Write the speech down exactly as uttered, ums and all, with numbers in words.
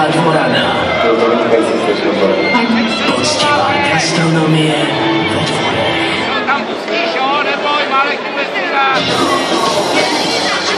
dvorana. Poctivá gastronomie ve dvore. Tam pustíš, jo, neboj, Málek, ty bez